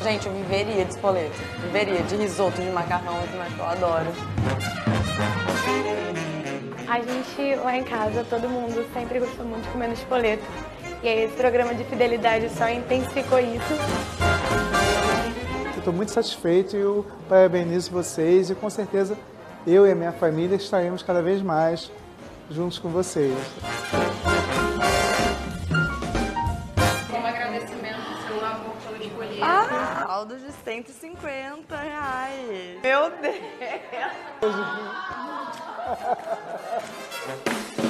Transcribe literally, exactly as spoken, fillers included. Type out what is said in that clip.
Gente, eu viveria de espoleto. Viveria de risoto, de macarrão, mas eu adoro. A gente, lá em casa, todo mundo sempre gostou muito de comer no espoleto. E aí esse programa de fidelidade só intensificou isso. Eu estou muito satisfeito e eu parabenizo vocês e com certeza eu e a minha família estaremos cada vez mais juntos com vocês. Como agradecimento do seu amor pelo espoleto. Ah, saldo de cento e cinquenta reais. Meu Deus!